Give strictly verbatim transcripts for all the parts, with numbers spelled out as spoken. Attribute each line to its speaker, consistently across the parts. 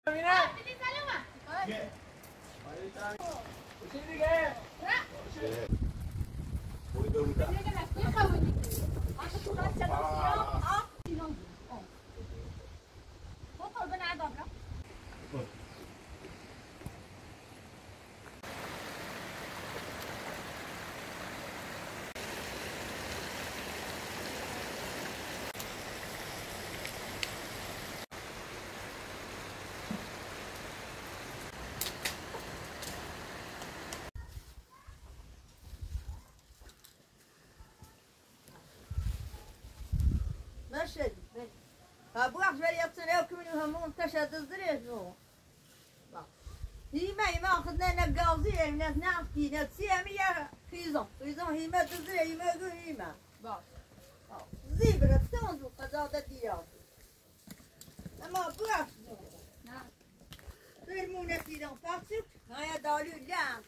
Speaker 1: ماشي ابو اخ جاي يتصل يوم من همون تشهد الزريج هو هي ما ما اخذنا نقاضي الناس نعطي نسيميه خيزون خيزون هي ما تزري هي ما تقول هي ما باش زيبرة تنزل قضاء ديار اما ابو اخ نعم فرمونا في دون فاسك هيا دالو لا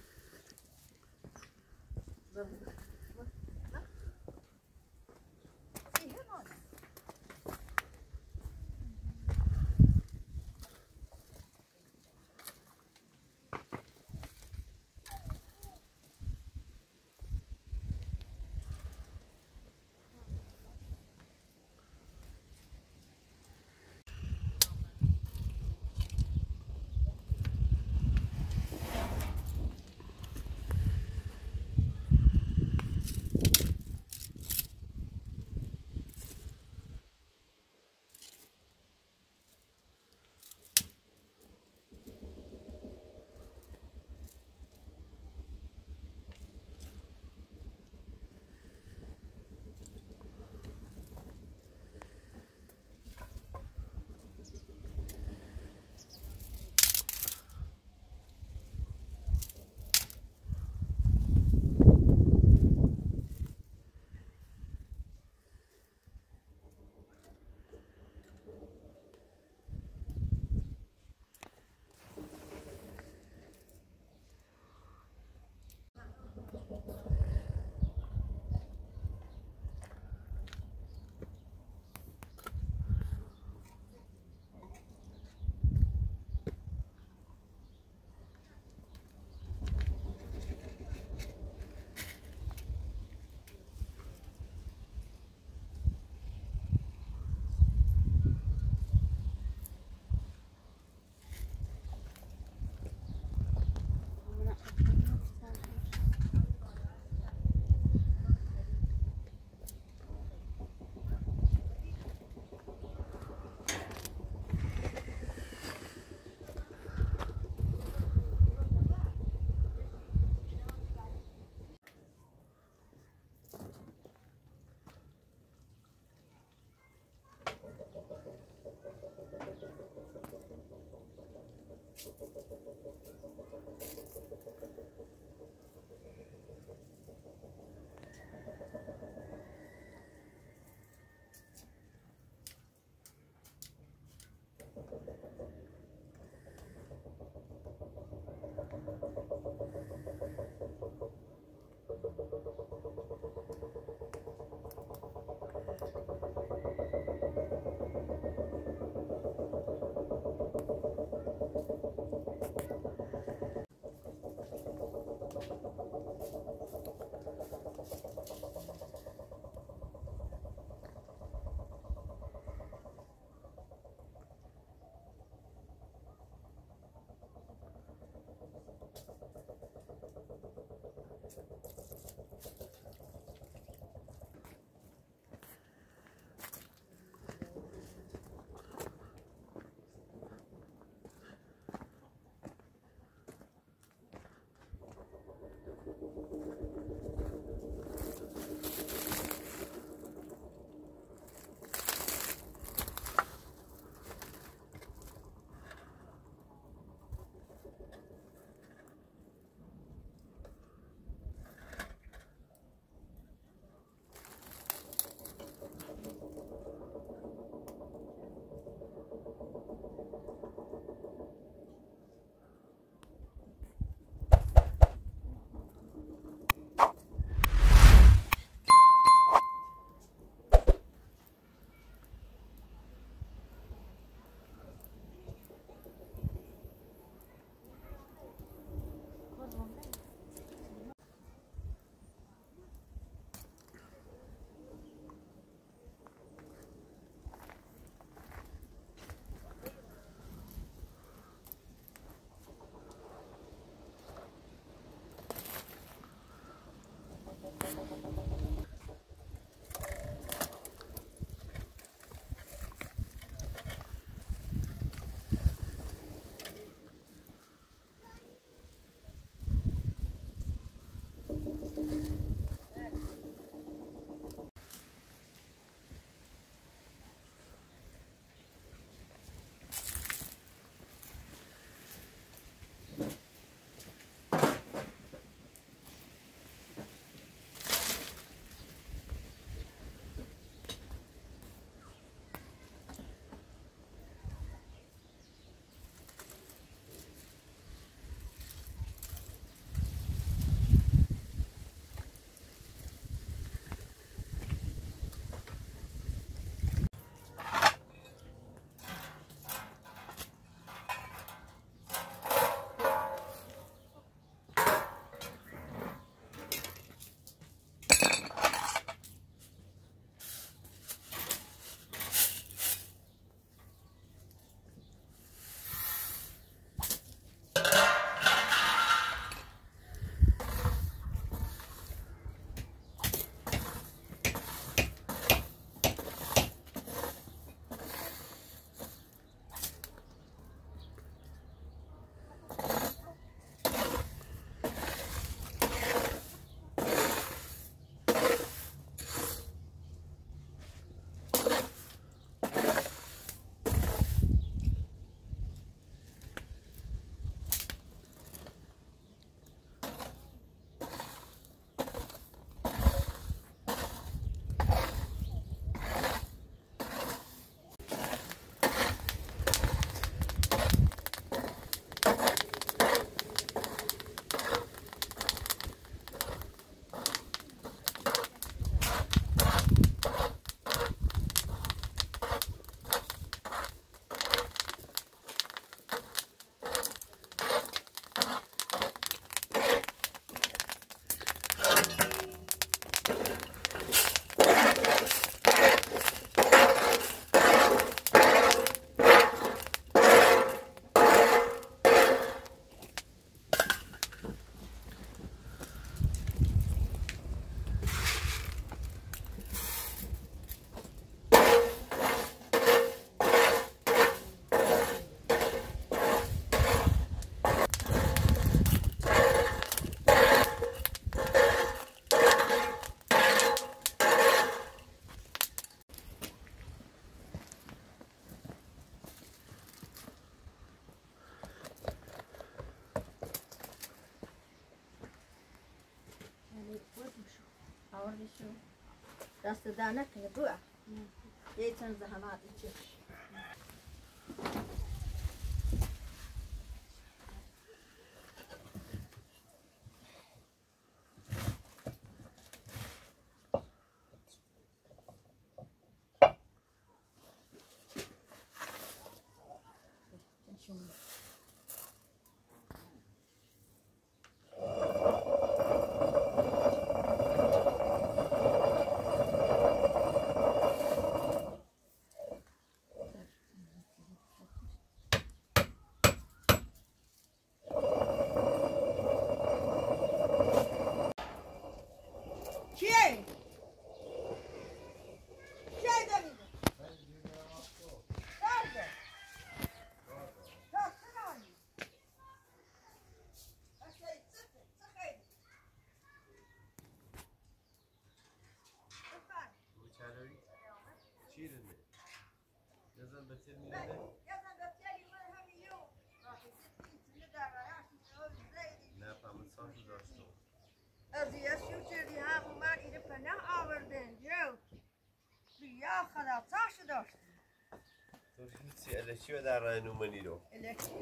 Speaker 1: دست در نکنه بوه یه چند زحمت چش از یسیو چردی هم اومد اینه پناه آوردن جو بیا خدا تاش داشت
Speaker 2: تو چی الکی و در راه نومنی رو
Speaker 1: الکی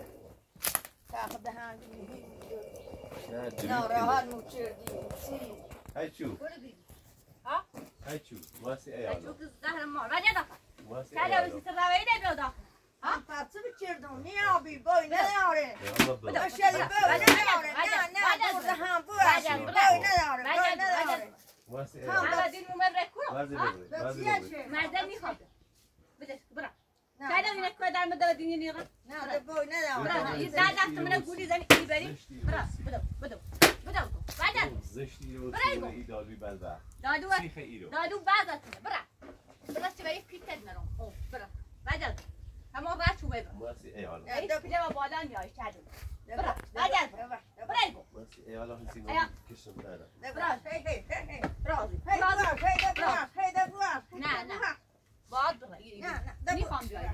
Speaker 1: تاخد دهان میگی
Speaker 2: نه
Speaker 1: نه راحت مو چردی چی
Speaker 2: های چو
Speaker 1: برو بگی ها
Speaker 2: های چو واسی ایالا
Speaker 1: چو که زهر مار ولی داخل
Speaker 2: واسی
Speaker 1: کلا
Speaker 2: ایالا
Speaker 1: بسی روایی نبیو داخل ها پرسه بچردم نیابی بای نداره باشلی بای نداره نه نه برده هم بوش بای نداره بای نداره
Speaker 2: واسی ایالا
Speaker 3: اما دین مومن رکورو
Speaker 2: وارزی ببری وارزی ببری
Speaker 3: مرده میخواد بده برا کلا اینه که در مدار دینی نیرا
Speaker 1: نه بای نداره
Speaker 3: برا یه زاد دست من گولی زنی ایبری برا بدو بدو بدو بعد
Speaker 2: زشتی رو
Speaker 3: برای
Speaker 2: سوره ایدالوی بلبه
Speaker 3: دادو
Speaker 2: سیخ ایرو
Speaker 3: دادو بعدت برا برا چه برای پیتت نرم او برا بعد تمام راه چوبه برا
Speaker 2: واسی ایالا
Speaker 3: این پیله با بالا میای چادو برا بعد برا
Speaker 2: واسی ایالا هنسی
Speaker 3: ایا.
Speaker 2: کشم داره
Speaker 1: برا هی هی هی
Speaker 3: برا
Speaker 1: هی برا هی برا هی برا
Speaker 3: نه نه باید برا
Speaker 1: نه نه
Speaker 3: میخوام بیای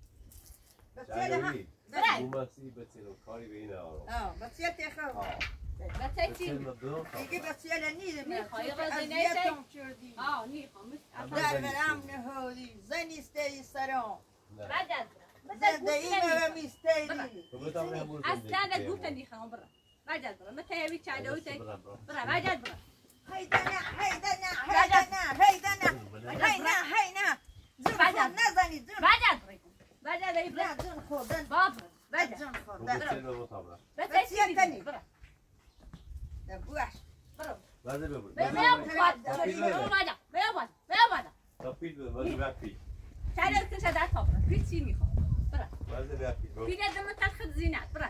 Speaker 1: بسیار هم
Speaker 3: برای
Speaker 2: مومسی بسیار کاری به این آرام
Speaker 1: آه بسیار تخم
Speaker 3: بچه
Speaker 2: بسیار
Speaker 3: چی
Speaker 2: مبدون
Speaker 1: دیگه بسیار نیست
Speaker 3: میخوای
Speaker 1: من
Speaker 3: قضیه
Speaker 1: اذیتم کردی
Speaker 3: آه میخوام
Speaker 1: در برم نهادی زنی استی سرام
Speaker 2: نه
Speaker 3: بعد
Speaker 1: زنده ای و میستیدی
Speaker 2: تو بودم همون
Speaker 3: اصلا گوشت میخوام برا بعد برا متى يبي تشادو تي برا بعد برا
Speaker 1: هیدا نه هیدا نه هیدا نه هیدا نه هی نه هی نه زن خود نزنی زن
Speaker 3: بعد برا بعد برا
Speaker 1: نه زن خوردن
Speaker 3: بابا بعد
Speaker 1: زن
Speaker 2: تو
Speaker 1: خوردن
Speaker 2: بسیار مطابق
Speaker 3: بس تاني برا
Speaker 1: بوش
Speaker 3: برا
Speaker 2: وارزی ببری
Speaker 3: ما يبغى ما بعد ما يبغى ما يبغى
Speaker 2: تاپیل به وارزی بپی
Speaker 3: تعال تشادو صبر في شيء میخوام برا
Speaker 2: وارزی بپی
Speaker 3: في لازم تاخذ زينات برا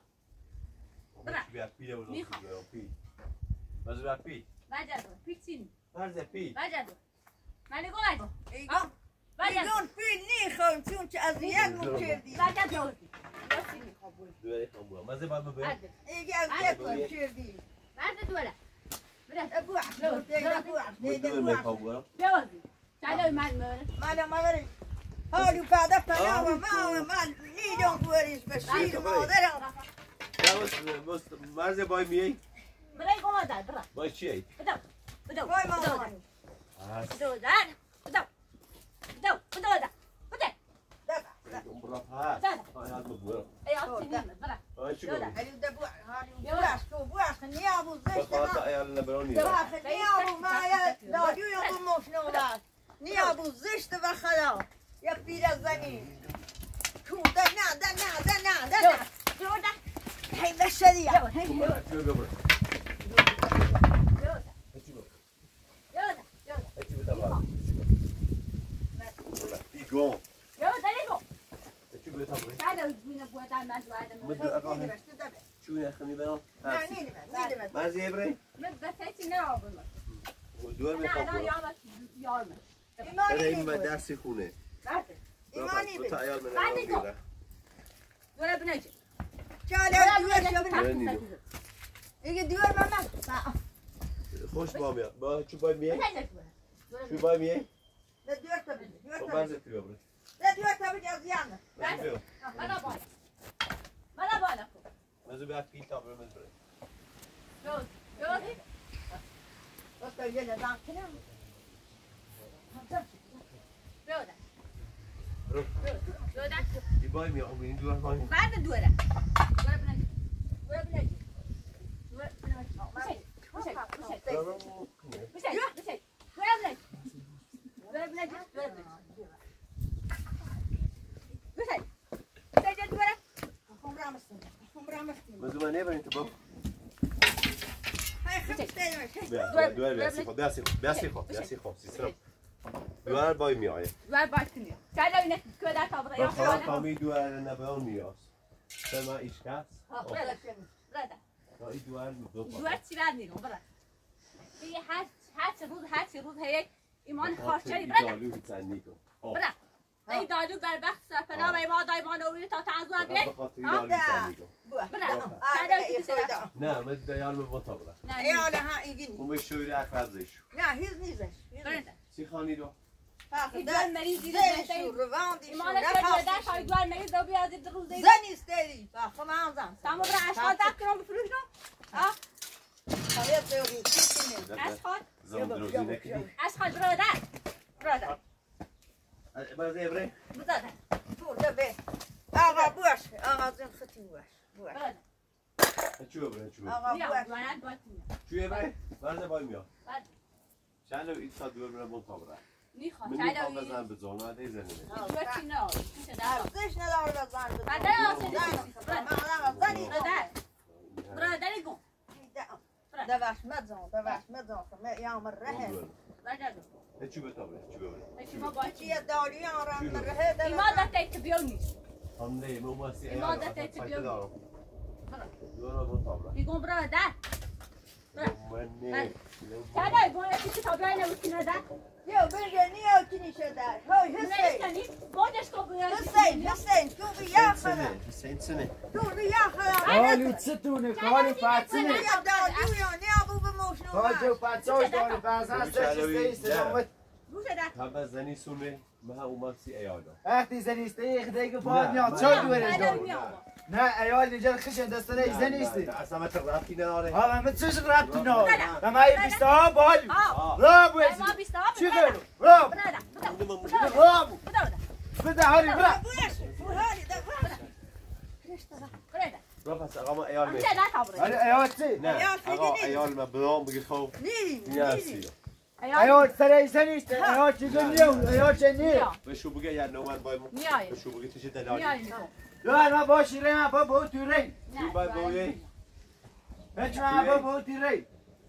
Speaker 2: برا بپی و رو پی وارزی بپی
Speaker 3: بعد برا في شيء
Speaker 2: وارزی پی
Speaker 3: بعد برا ما نقول
Speaker 1: ایگون
Speaker 3: بعد
Speaker 1: ایگون فیل نیخوام چون که اذیت مو کردی
Speaker 3: بعد برا يا سيدي قبول
Speaker 2: دوری خموره مزه باید ببری
Speaker 3: بعد
Speaker 1: ایگه اذیت مو کردی
Speaker 3: بعد دولا برا
Speaker 1: بوش دیگه بوش دیگه
Speaker 2: دوری
Speaker 1: بوش
Speaker 2: خموره
Speaker 3: بيوزي تعالوا مع
Speaker 1: مالا مادری حالی بعد پناه و ما و من نیدون بوریش بشیر مادرم
Speaker 2: بس مرز بای میای
Speaker 3: برای گم داد برا
Speaker 2: بای چی
Speaker 3: بدو بدو
Speaker 1: وای
Speaker 3: بدو
Speaker 1: ماما
Speaker 3: بدو داد بدو بدو بدو داد بدو
Speaker 2: برا پاس آیات بگو
Speaker 3: ايوه تنين برا
Speaker 2: آی چی بگو
Speaker 1: هلی ده بوش هلی بوش تو بوش نیابو زشت
Speaker 2: بخاطر
Speaker 1: ما
Speaker 2: ایال نبرانی
Speaker 1: بوش نیابو ما یا دادیو یا بو مفنولات نیابو زشت و خدا یا پیر زنی تو ده نه ده نه ده نه ده نه
Speaker 3: جودا
Speaker 1: هی بشری یا
Speaker 3: هي
Speaker 2: چی بگو
Speaker 3: جودا
Speaker 2: چی بگو
Speaker 3: جودا جودا
Speaker 2: چی بگو بیگون
Speaker 3: جودا ليكو
Speaker 2: چی بگو تابه
Speaker 3: تعالوا من ابوات ما زواده
Speaker 2: مدو اقام چون اخمی برام
Speaker 1: نه نیدی من نیدی من
Speaker 2: مرز ابراهیم
Speaker 3: من بس نعرف
Speaker 2: دور
Speaker 3: لا
Speaker 2: میخوام
Speaker 3: لا
Speaker 2: برو
Speaker 3: يا يا
Speaker 1: ایمانی
Speaker 2: این
Speaker 1: نیدی
Speaker 2: درسی خونه
Speaker 1: ایمانی
Speaker 2: دو
Speaker 1: بی
Speaker 2: تا ایال من
Speaker 3: بعد
Speaker 2: نمیگیرم
Speaker 3: نگو. ولا بنجي
Speaker 1: چاله
Speaker 3: ولا
Speaker 1: دیوار
Speaker 3: بنجي
Speaker 1: شو
Speaker 2: ولا نیدو.
Speaker 1: ایگه دیوار ماما
Speaker 2: خوش با میاد با چو بای میای
Speaker 3: بنجي
Speaker 2: چو بای میای
Speaker 1: ده دیوار تا بید دیوار
Speaker 2: با
Speaker 1: تا
Speaker 2: مرز
Speaker 1: بید
Speaker 2: پی ببره
Speaker 1: ده دیوار تا بید از یانه
Speaker 2: مرز بیو
Speaker 3: انا بالا انا بالا
Speaker 2: مرز بیا پی تا بره مرز بره
Speaker 3: جوز جوزي
Speaker 1: بس تا یه نظام کنم
Speaker 3: بوده
Speaker 2: برو
Speaker 3: بوده
Speaker 2: ای بای میام این دور بای
Speaker 3: بعد دوره دوره بنجی دوره بنجی دوره بنجی بشه بشه بشه
Speaker 2: برو
Speaker 3: بشه بشه دوره بنجی دوره بنجی دوره بنجی بشه بشه دوره
Speaker 1: هم رامستیم هم رامستیم
Speaker 2: مزو من نبرین تو با
Speaker 1: های خمس تایی
Speaker 2: بیا دور بیاسی خو بیاسی خو بیاسی خو بیاسی خو سیستم دور بای میای
Speaker 3: دوره باید چرا اینه که در تابر یا
Speaker 2: خدا کامی دور نباون میاس سما ایش کس
Speaker 3: برده برده
Speaker 2: ای دور دو
Speaker 3: دوره چی بعد میرم برده دیگه هر هر روز هر روز هی ایمان خارچری برده
Speaker 2: دالو تنی کو
Speaker 3: برده ای دادو بر بخت سفنا و ما دایمان اوی تا تعذر بیای
Speaker 2: بخاطر دالو تنی کو
Speaker 3: برده
Speaker 1: آره
Speaker 3: چرا
Speaker 2: نه من دیال می مطابقه
Speaker 1: ای آله ها ایگینی
Speaker 2: اون به شوری اخراج زیشو
Speaker 1: نه هیچ نیزش
Speaker 3: برده
Speaker 2: چی خانی دو
Speaker 3: دوار مریض دیده
Speaker 1: زنشو رواندی شو
Speaker 3: ایمان چه در پای دوار مریض دو بیاد در روز دیگه
Speaker 1: زنی استری فخم هم زن
Speaker 3: تمام را اشخاص دکترم بفروش نو ها
Speaker 1: خواهد دوری چیزی
Speaker 3: اشخاص
Speaker 2: زندروزی نکنی
Speaker 3: اشخاص برادر برادر
Speaker 2: باز ابره
Speaker 3: برادر
Speaker 1: برده به آقا بوش آقا زن خطی بوش بوش
Speaker 3: برادر
Speaker 2: چو ابره چو
Speaker 1: آقا
Speaker 3: بیا
Speaker 1: بوش
Speaker 3: دوانت باید
Speaker 2: چو ابره باز بای میاد
Speaker 3: بعد
Speaker 2: چند این تا دور بره مطابقه
Speaker 3: میخواد
Speaker 2: من
Speaker 3: چای
Speaker 2: میخوام
Speaker 3: داوی
Speaker 2: بزنم به زانو ده زنه
Speaker 3: دوار چی نه میشه در
Speaker 1: ارزش نداره بزن بزن
Speaker 3: بعد آسان
Speaker 1: برادر زنی
Speaker 3: برادر برادر گم
Speaker 1: دواش مزون دواش مزون که یام رهه
Speaker 3: برادر
Speaker 2: چو بتابره چو ابره
Speaker 3: شما باید چی
Speaker 1: چیه داری آرام رهه دواش
Speaker 3: ایمان دسته تبیونی
Speaker 2: هم نه مو ماسی
Speaker 3: ایمان دسته تبیونی
Speaker 2: دور مطابقه
Speaker 3: میگم برادر
Speaker 2: من نه
Speaker 3: چای باید چی تا دوار نمیشه ندار
Speaker 1: یو برگه نیو کنی شده های حسین
Speaker 3: بودش کو بیاد
Speaker 1: حسین حسین تو بیا خلا
Speaker 2: حسین سنه
Speaker 1: تو بیا خلا
Speaker 4: حالی چطونه کاری فتسنه
Speaker 1: یا دادو یا نه ابو به موشنو
Speaker 4: کاجو فتساش داری فرزن سشسته سلامت
Speaker 3: گوشه در
Speaker 2: هم زنی سونه ما او ماسی ایالا
Speaker 4: وقتی زنیسته یه خدایی که پاد میاد چای دوره دار نه ایال نجار خشن دستانه ای زنیسته
Speaker 2: اصلا ما رابطی نداره
Speaker 4: ها من چیز ربط نه و ما یه بیسته ها بالی را بویزی
Speaker 3: ما بیسته ها
Speaker 4: چی گلو را
Speaker 3: برادر
Speaker 4: را بو
Speaker 3: برادر
Speaker 4: بده حالی را
Speaker 1: بوش بوهالی ده
Speaker 3: برادر
Speaker 2: را پس آقا ما ایال می
Speaker 3: چه نه تابره
Speaker 4: حالی ایال چی؟
Speaker 2: نه آقا ایال ما برام بگی خوب
Speaker 1: نی
Speaker 2: نیستی
Speaker 4: ایال سر ای زنیسته ایال چی گلیو ایال چی نی
Speaker 2: به شو بگی یا نومد بای ما
Speaker 3: میای
Speaker 2: به شو بگی تیشه دلالی
Speaker 3: میای
Speaker 4: دار ما باشی ری ما با بو تو ری
Speaker 2: چی بای بویی
Speaker 4: هیچ ما با بو تو ری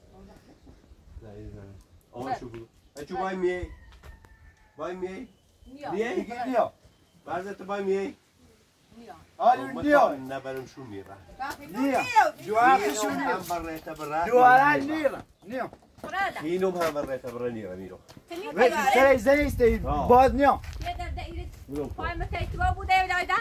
Speaker 2: آقا شو بگی چو بای می بای می
Speaker 3: میای
Speaker 4: دیگه نیا
Speaker 2: بعضی بای می
Speaker 3: میای
Speaker 4: حالی نیا
Speaker 2: نبرم شو میره
Speaker 4: نیا جوابشون
Speaker 2: هم بر ریت بر
Speaker 4: جوارا نیا نیا
Speaker 3: برادر
Speaker 2: اینم هم بر ریت بر نیره میرو
Speaker 4: ولی سر ای زنیسته باز نیا
Speaker 3: یه در دایره
Speaker 2: میرو
Speaker 3: پای متیتوا بوده دایدا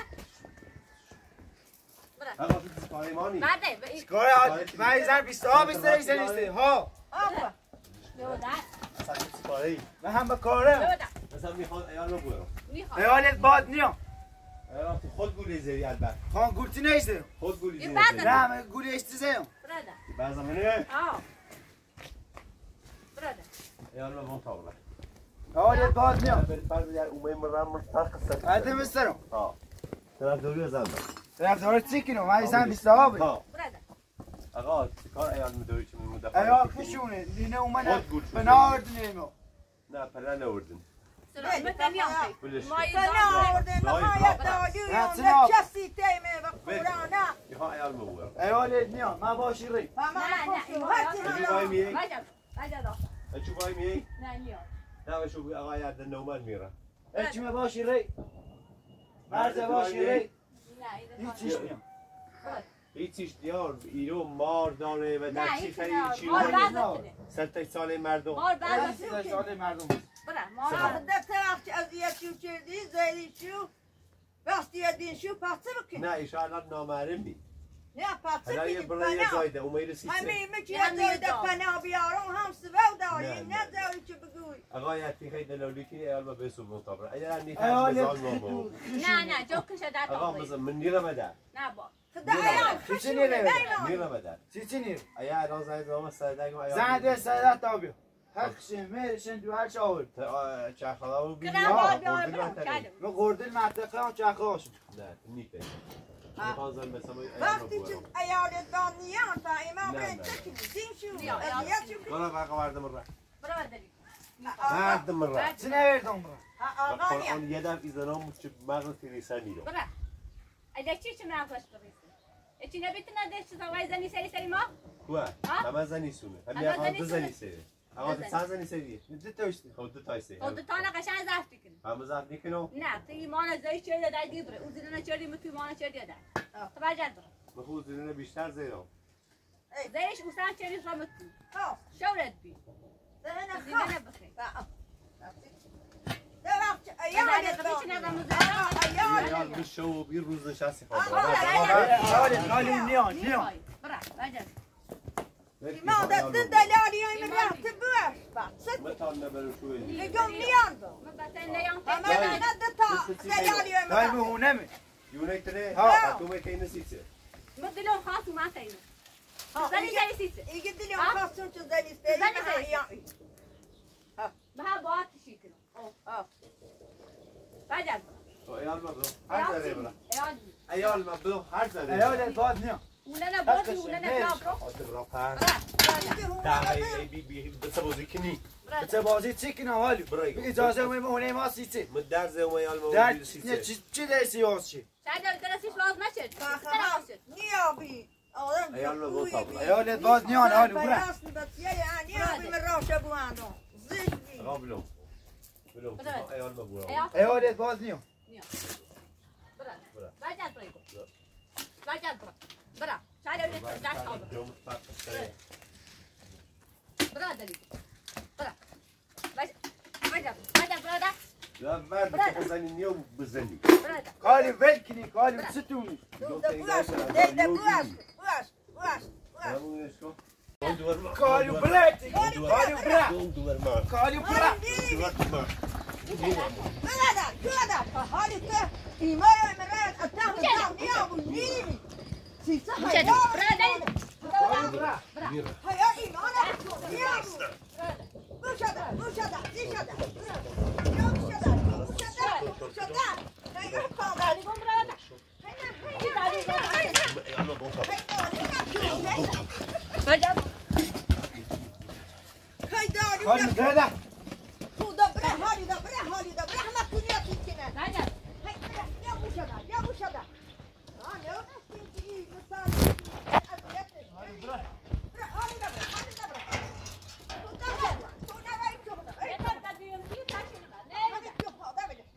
Speaker 2: آقا تو سپاریمانی
Speaker 3: بعد
Speaker 4: کار من ایزن بیسته ها بیسته ای زنیسته ها
Speaker 1: آقا
Speaker 3: برادر
Speaker 2: اصلا سپاری
Speaker 4: من هم به کاره
Speaker 3: برادر
Speaker 2: مثلا میخواد ایال رو برو
Speaker 3: میخواد
Speaker 4: ایالت باد نیا
Speaker 2: ایال تو خود گولی زیری البته
Speaker 4: خان گولتی نیسته
Speaker 2: خود گولی
Speaker 3: این
Speaker 2: زیری
Speaker 3: بعد
Speaker 4: نه من گولی اشتیزه
Speaker 3: برادر
Speaker 2: بعضا منه
Speaker 3: آه برادر
Speaker 2: ایال رو مطابقه
Speaker 4: ایالت باد نیا
Speaker 2: برید بعد در اومه مرم مسترق سر
Speaker 4: حتی مسترم
Speaker 2: ها طرف دوری زن
Speaker 4: طرف داره چی کنم من ایزن بیسته ها بید
Speaker 2: ها
Speaker 3: برادر
Speaker 2: آقا کار ایال میدوری چه مدفع
Speaker 4: ایال کشونه دینه اومده
Speaker 2: خود گول شده.
Speaker 4: بنارد نیمو
Speaker 2: نه پلا نوردن
Speaker 3: سلام میام
Speaker 2: بلش
Speaker 3: ما
Speaker 1: فنا آوردن ما یک دادو یا نچستی تیمه و قرآنه
Speaker 2: میخواه ایال مبورم
Speaker 4: ایالت نیا من باشی ری
Speaker 1: و ما خوشو هرچی
Speaker 2: چی
Speaker 1: هلا
Speaker 2: بای میه؟
Speaker 3: رجب رجب داشت
Speaker 2: چی بای میه؟
Speaker 3: نه نیاد
Speaker 2: نه بشو آقا یاد نومد میره
Speaker 4: هیچی من باشی ری مرز باشی ری
Speaker 3: نه این
Speaker 4: هیچیش نیا
Speaker 2: هیچیش دیار ایرو مار داره و در چی خیلی چی
Speaker 3: مار
Speaker 2: رو
Speaker 3: برداشته
Speaker 2: سلطه سال مردم
Speaker 3: مار
Speaker 4: من
Speaker 3: برداشته
Speaker 4: سیده شاده مردم
Speaker 3: برا مار
Speaker 1: آخده وقتی اذیتشو کردی زیلیشو وقتی دینشو پاسه بکنی
Speaker 2: نه ایشالله نامحرمی
Speaker 1: نه پاسه
Speaker 2: حالا یه
Speaker 1: کنی
Speaker 2: برای یه
Speaker 1: پناه
Speaker 2: زایده اومیر سیسه
Speaker 1: همین میگی
Speaker 3: نه،
Speaker 1: زایده
Speaker 3: میدم.
Speaker 1: پناه بیارم هم سبو داری
Speaker 2: نه،
Speaker 1: نه
Speaker 2: نه.
Speaker 1: زایی چه بگوی
Speaker 2: آقا یکی خیلی دلولی کنی ایال با بسو مطابره اگر هم نیتر
Speaker 4: ایالت
Speaker 2: بزال مامو
Speaker 3: نه نه جو کشه در
Speaker 2: آقا
Speaker 3: تابه
Speaker 2: مثلا من نیرم ادر
Speaker 3: نه با
Speaker 1: خدا ایام
Speaker 4: چی
Speaker 1: خشونه
Speaker 4: نیره؟
Speaker 1: دیمان
Speaker 2: نیرم ادر
Speaker 4: چی چی نیر
Speaker 2: ایا الان زنگ زمان سردگم
Speaker 4: زنده سیده تا بیا حقشن میرشن دو هر چاول
Speaker 2: چه خدا ببین
Speaker 3: کنم باید بیارم برم کردم
Speaker 4: و قردل منطقه هم چه خواهشون
Speaker 2: نه نیپه میخوانزم مثلا
Speaker 1: وقتی که ایالت دان نیان تا ایمان برد چکی بزین شو ازیت شو
Speaker 2: برا بقى مردم الرا
Speaker 3: برو داری
Speaker 2: مردم الرا
Speaker 4: چه نوردم برا
Speaker 1: آقا
Speaker 2: قرآن یه دفع ایزنام چه مغل تیریسن میرو
Speaker 3: برو اگه چی چه نفس بریسی اچی نبیتونه دست زوای زنی سری سری ما
Speaker 2: کوه همه زنی سونه همه آقا دو زنی سری آقا تو چند زنی سری
Speaker 4: دو تاشتی
Speaker 2: خود دو تای سری
Speaker 3: خود تانا قشنگ زفت کن
Speaker 2: همه زفت میکنو
Speaker 3: نه تو ایمان زای چه داد گیبره او زیرنا چردی مت ایمان چردی داد تو بجد برو
Speaker 2: بخود زیرونه بیشتر زیرم
Speaker 3: زایش اوسان چردی رامت
Speaker 1: خب
Speaker 3: شورت بی
Speaker 1: زنه
Speaker 3: زیرنا
Speaker 1: خب
Speaker 3: بخیر
Speaker 1: ده وقت ایالت دان
Speaker 2: ایال بشو و بیر روز نشستی
Speaker 1: آقا،
Speaker 2: خواه
Speaker 4: ایالت خالی نیان نیان
Speaker 3: برو بجد
Speaker 1: ایمان دست دلالی های من رفت بوش
Speaker 2: متان نبرو شوی
Speaker 1: لگم نیان دو
Speaker 3: من بسن نیام
Speaker 1: همه نده تا دلالی های
Speaker 4: دای
Speaker 1: من
Speaker 4: مهونمه
Speaker 2: یونک تره
Speaker 4: ها.
Speaker 2: تو میتی نسیسه
Speaker 3: من دلم خاص و ما سینه زنی سری سیسه
Speaker 1: ایگه دلی هم خواستون چه زنی ستری
Speaker 3: زنی
Speaker 1: من
Speaker 3: سری.
Speaker 1: ایان
Speaker 3: به هم باید تشی کنم بجد برو
Speaker 2: ایال ما برو هر زره برا
Speaker 3: ایال
Speaker 2: ایال ما برو هر زره
Speaker 4: ایالت باز نیان
Speaker 3: اوننا بودی اوننا برو
Speaker 2: آده برا پر
Speaker 3: برو
Speaker 2: دعوی بی بی بسه بازی کنی
Speaker 4: بچه بازی چی کنم حالی
Speaker 2: برای
Speaker 4: اجازه می مهونه ما سیچه
Speaker 2: من در زه و ایال ما
Speaker 4: در
Speaker 2: بیر سیسه
Speaker 4: چی چی دیسی واس چی
Speaker 3: شاید درستش باز نشد
Speaker 1: فاخران نیابی آدم
Speaker 2: ایال ما برو تابلا
Speaker 4: ایالت باز نیان حالی برا
Speaker 1: فراس نبتیه یا نیابی من راشه بواندم زیش بی
Speaker 2: آقا بلو بلو ایال ما برو
Speaker 4: ایالت باز نیان
Speaker 3: برو بجد برو بجد برو برو شاید درست دست آب برو داری برو بجد بجد بجد برو دست
Speaker 2: لا بعد بزنی نیو بزنی
Speaker 3: برو دست
Speaker 4: خالی ول کنی خالی ستونی
Speaker 1: ده بواش ده ده بواش بواش بواش بواش
Speaker 4: خالی بلتی خالی برا
Speaker 2: دور
Speaker 4: خالی برا
Speaker 1: بلادر بلادر حالی که ایمان من رد اتاق اتاق نیابو نیمی سیسه
Speaker 3: برو داری
Speaker 4: خالی برا
Speaker 1: هیا ایمان نیابو بوشده بوشده زیشده بوشده بوشده بوشده نگه کاملی
Speaker 3: برو دست چی داری
Speaker 2: ایال ما برو
Speaker 3: بجد
Speaker 4: خالی برا
Speaker 1: خدا بره حالی دا بره حالی دا بره همه کنیا تیکنه
Speaker 3: بجد
Speaker 1: هی بره یا بوشده یا بوشده آه نه نستیم که این مثال اذیتش بره حالی دا بره حالی دا بره تو دا بره تو دا بره تو دا بره
Speaker 3: بجد دادیم کی تاشین نه
Speaker 1: حالی تو پا دا بره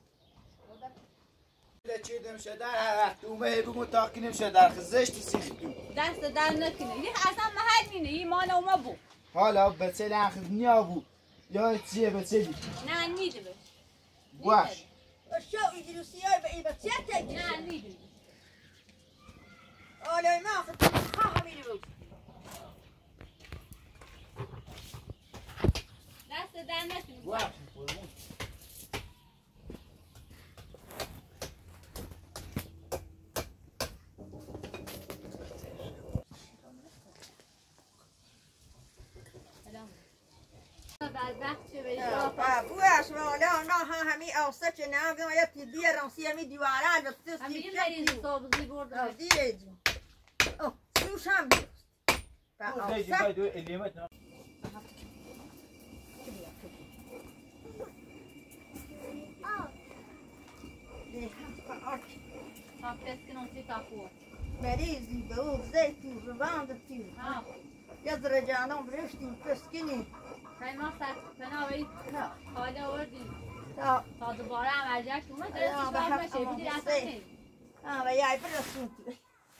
Speaker 4: چی دم شدر تو مه بگو تاکنیم شدر خزشتی سیختو
Speaker 3: دست در نکنه یه اصلا محل مینه ایمان اوما بو
Speaker 4: حالا بچه لخ نیا بو یا چیه بچه دی
Speaker 3: نه نیده بش
Speaker 4: باش
Speaker 1: شو ایدروسی های به این بچه تگی
Speaker 3: نه نیده
Speaker 1: آلای ما خود خواه میری بود
Speaker 3: دست در نکنه
Speaker 4: باش
Speaker 1: بواش والا نه همی آسه چه نه بیان یا تی بیر رانسی همی دیواران بسته
Speaker 3: همین
Speaker 1: سی
Speaker 3: مریض صابزی برده
Speaker 1: دیره جون اوه سوش هم بیست
Speaker 4: خیلی باید دو الیمت نه
Speaker 3: تا پس کنم سی تا خور
Speaker 1: مریضی به او زیتون روان تیر
Speaker 3: ها
Speaker 1: یا درجانم برشتیم پسکنی
Speaker 3: خیلی ما سر پناهی
Speaker 1: نه
Speaker 3: حالا آوردیم
Speaker 1: تا
Speaker 3: تا دوباره عملجش اومد
Speaker 1: یا،
Speaker 3: درستش
Speaker 1: به
Speaker 3: باز
Speaker 1: حق
Speaker 3: بشه
Speaker 1: اما
Speaker 3: بیدیر اصلا
Speaker 1: حسین.
Speaker 3: نیم
Speaker 1: آه و یای برسون تو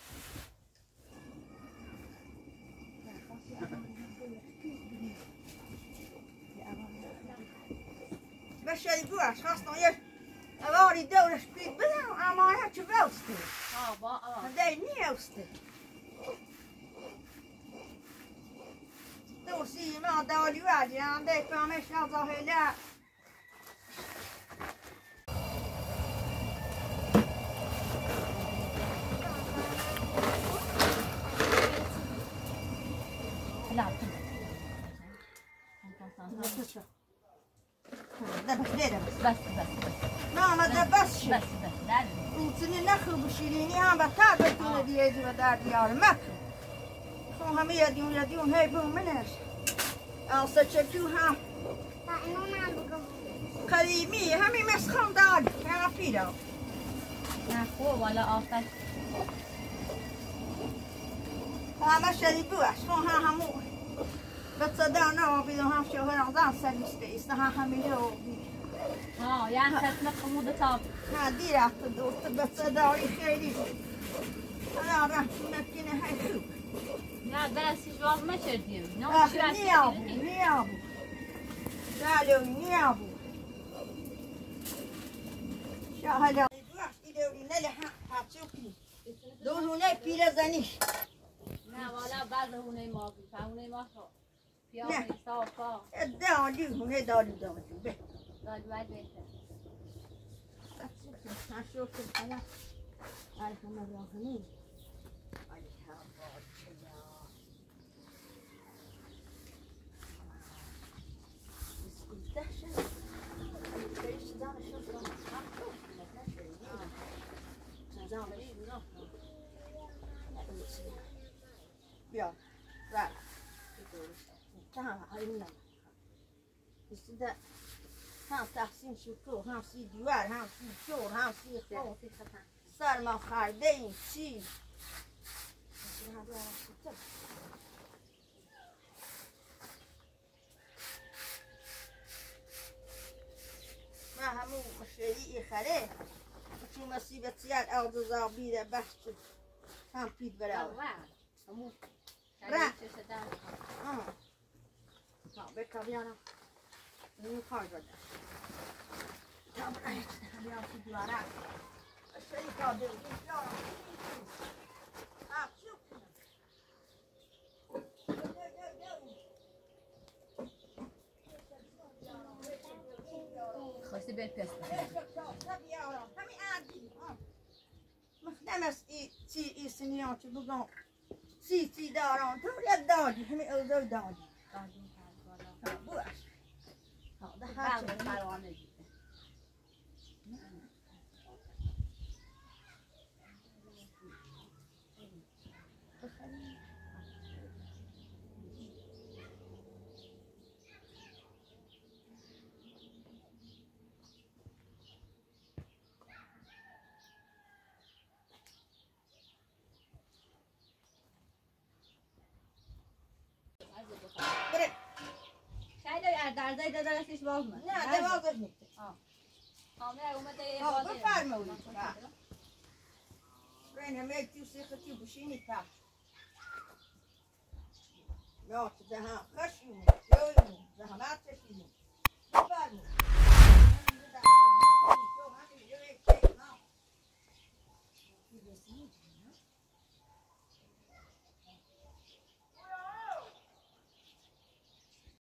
Speaker 1: بشری بواش خواستم یه اواری دورش بید بدم اما یا چه بوسته
Speaker 3: ها با آه
Speaker 1: هدای نیوسته دوستی ما دالی وادی هم ده فهمش نظاهله
Speaker 3: لا
Speaker 1: ده بس ده بس
Speaker 3: بس بس بس
Speaker 1: ما ما ده بس شو
Speaker 3: بس بس لا
Speaker 1: روتني نخل بشيريني هم بتاع بتونه دي يجي بدار ديار ما شو هم يديون يديون هاي بو منش أصلا شو هم قديمي همي مسخن دار يا فيدا
Speaker 3: نه خوب ولا آفت
Speaker 1: هم شدی بوش شو هم همو بتصدقنا وبيدو هم شو هرعدان سلسته استها هميلو
Speaker 3: ها يعني خدنا قمود طاب
Speaker 1: ها دي راح تدور بتصدقي خيري أنا راح تمكن هاي شو
Speaker 3: لا بس جواب ما شديم نو
Speaker 1: آخ نيابو نيابو قالوا نيابو شو هلا يدوري نلحق هاتشوكي دول هناك بيلا زنيش
Speaker 3: نه والا بعض هونه ما بی فهونه ما شو
Speaker 1: نه.
Speaker 3: پیامی صافا
Speaker 1: داري هناك داري داري به
Speaker 3: داد باید بهتر
Speaker 1: هشوف الحياة عارف ما راهنين بیا راه تعال هاي استدا ها تحسين شكو ها سي ديوار ها سي شور ها سي خو صار ما خاردين شي ما همو شيء خره شو مصيبة سياد أو ضابية بحث هم بيد براو
Speaker 3: همو
Speaker 1: را.
Speaker 3: شدن
Speaker 1: آه ها بكا بيانا نيو خارج ولا تام رايت بيانا في دوارات الشيء قادر بيانا ها شوف
Speaker 3: خواستی بهت پس
Speaker 1: همین عادی مخدمس ای چی ای سنیان چی بگم چی چی دارم تو یاد دادی همین اوضاع دادی ها بوش ها ده هر چی
Speaker 3: فرانه
Speaker 1: بره
Speaker 3: شاید در زای داده راستش باز من
Speaker 1: نه ده واضح نیست
Speaker 3: کامل اومده یه
Speaker 1: ها
Speaker 3: بازه
Speaker 1: بفرمایید بره این همه تیو سیختی بشینی تا یا تو ده هم خشیمون جویمون زحمت چشیمون